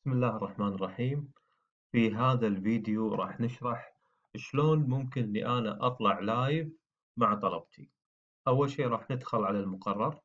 بسم الله الرحمن الرحيم. في هذا الفيديو راح نشرح شلون ممكن إني أنا أطلع لايف مع طلبتي. أول شيء راح ندخل على المقرر.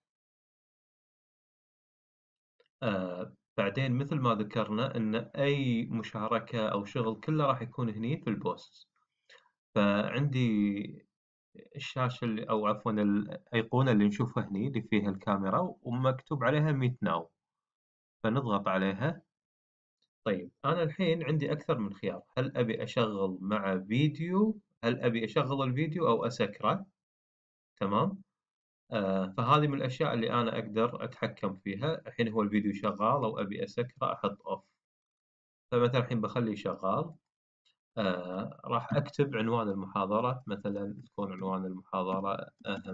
بعدين مثل ما ذكرنا إن أي مشاركة أو شغل كله راح يكون هني في البوست. فعندي الشاشة اللي أو عفوا الأيقونة اللي نشوفها هني اللي فيها الكاميرا ومكتوب عليها ميت ناو، فنضغط عليها. طيب أنا الحين عندي أكثر من خيار، هل أبي أشغل مع فيديو، هل أبي أشغل الفيديو أو أسكره؟ تمام؟ فهذه من الأشياء اللي أنا أقدر أتحكم فيها. الحين هو الفيديو شغال أو أبي أسكره أحط أوف. فمثلا الحين بخليه شغال. راح أكتب عنوان المحاضرة، مثلا تكون عنوان المحاضرة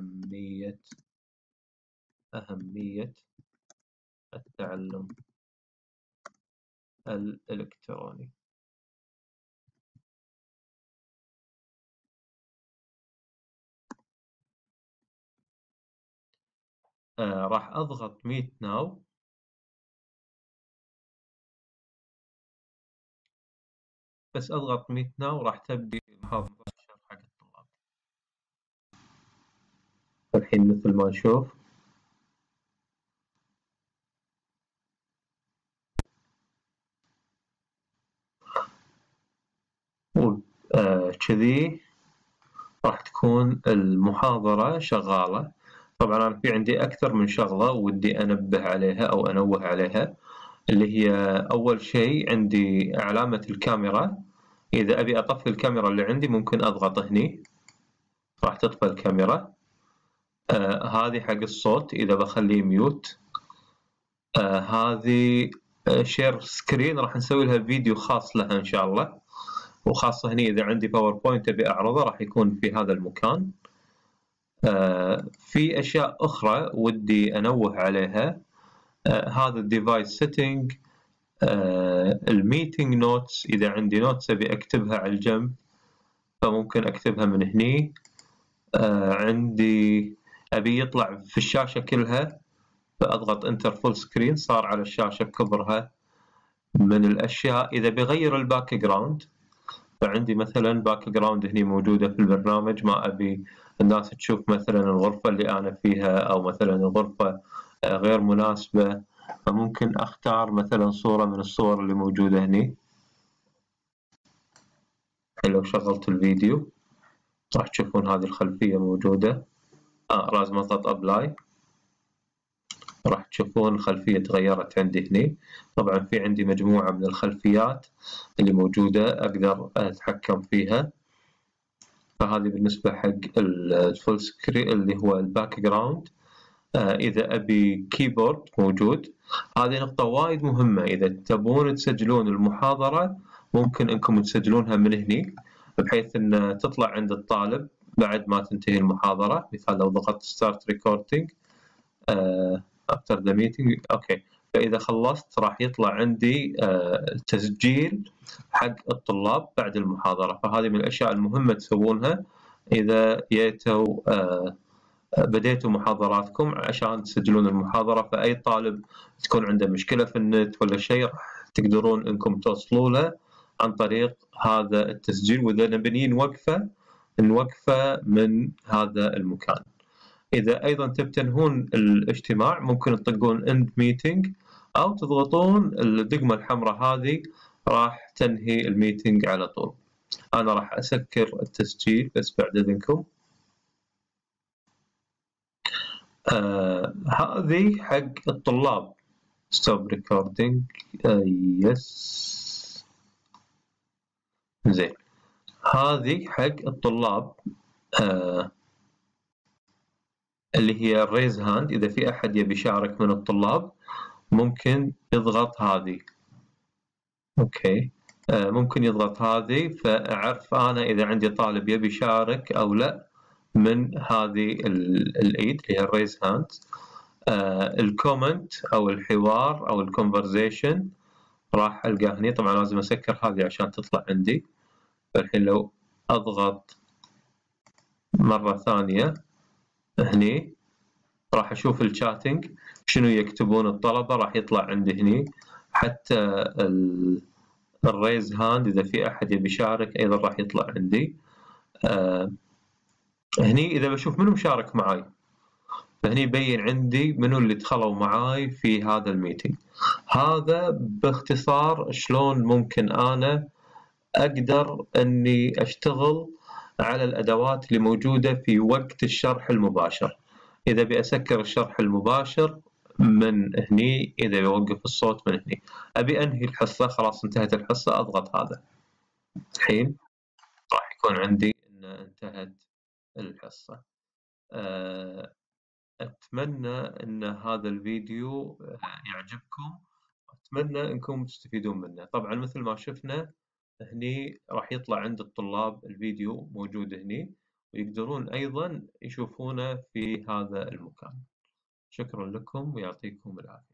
أهمية التعلم الإلكتروني. راح أضغط ميت ناو. بس أضغط ميت ناو راح تبدي المحاضرة مباشرة حق الطلاب. الحين مثل ما نشوف كذي راح تكون المحاضرة شغالة. طبعا أنا في عندي أكثر من شغلة ودي أنبه عليها أو أنوه عليها، اللي هي أول شيء عندي علامة الكاميرا. إذا أبي أطفي الكاميرا اللي عندي ممكن أضغط هني راح تطفى الكاميرا. هذه حق الصوت إذا بخليه ميوت. هذه شير سكرين راح نسوي لها فيديو خاص لها إن شاء الله، وخاصة هني إذا عندي باوربوينت أبي أعرضه راح يكون في هذا المكان. في أشياء أخرى ودي أنوه عليها. هذا الديفايس سيتنج، الميتنج نوتس، إذا عندي نوتس أبي أكتبها على الجنب فممكن أكتبها من هني. عندي أبي يطلع في الشاشة كلها فأضغط انتر فول سكرين صار على الشاشة بكبرها. من الأشياء إذا بغير الباك جراوند، فعندي مثلا باك جراوند هني موجودة في البرنامج، ما أبي الناس تشوف مثلا الغرفة اللي أنا فيها أو مثلا الغرفة غير مناسبة، فممكن أختار مثلا صورة من الصور اللي موجودة هني. لو شغلت الفيديو راح تشوفون هذه الخلفية موجودة. لازم أضغط أبلاي، راح تشوفون الخلفية تغيرت عندي هني. طبعا في عندي مجموعة من الخلفيات اللي موجودة أقدر أتحكم فيها. فهذه بالنسبة حق الفول سكرين اللي هو الباك جراوند. إذا أبي كيبورد موجود، هذه نقطة وايد مهمة. إذا تبون تسجلون المحاضرة ممكن أنكم تسجلونها من هني بحيث أن تطلع عند الطالب بعد ما تنتهي المحاضرة. مثال لو ضغطت start recording after the meeting، أوكي، فإذا خلصت راح يطلع عندي تسجيل حق الطلاب بعد المحاضرة. فهذه من الأشياء المهمة تسوونها إذا جيتوا بديتوا محاضراتكم عشان تسجلون المحاضرة. فأي طالب تكون عنده مشكلة في النت ولا شيء راح تقدرون إنكم توصلوا له عن طريق هذا التسجيل، وإذا نبي نوقفه من هذا المكان. إذا أيضا تبي تنهون الاجتماع ممكن تطقون end meeting أو تضغطون الدقمة الحمراء هذه راح تنهي الميتنج على طول. أنا راح أسكر التسجيل بس بعد إذنكم. هذه حق الطلاب stop recording. yes. زين، هذه حق الطلاب اللي هي raise hand. إذا في أحد يبي يشارك من الطلاب ممكن يضغط هذه. أوكي، ممكن يضغط هذه فأعرف أنا إذا عندي طالب يبي يشارك أو لا من هذه الإيد اللي هي الريز هاند. الكومنت أو الحوار أو الكونفرزيشن راح ألقاه هني. طبعا لازم أسكر هذه عشان تطلع عندي. فالحين لو أضغط مرة ثانية هني راح أشوف الشاتنج شنو يكتبون الطلبة، راح يطلع عندي هني حتى الريز هاند إذا في أحد يبي يشارك أيضا راح يطلع عندي. هني إذا بشوف منو مشارك معاي، فهني يبين عندي منو اللي دخلوا معاي في هذا الميتنج. هذا باختصار شلون ممكن أنا أقدر أني أشتغل على الأدوات اللي موجودة في وقت الشرح المباشر. إذا بأسكر الشرح المباشر من هني، إذا بوقف الصوت من هني، أبي أنهي الحصة، خلاص انتهت الحصة، أضغط هذا. الحين راح يكون عندي أن انتهت الحصة. أتمنى أن هذا الفيديو يعجبكم، أتمنى أنكم تستفيدون منه. طبعا مثل ما شفنا هني راح يطلع عند الطلاب الفيديو موجود هني، ويقدرون أيضا يشوفونه في هذا المكان. شكرا لكم ويعطيكم العافية.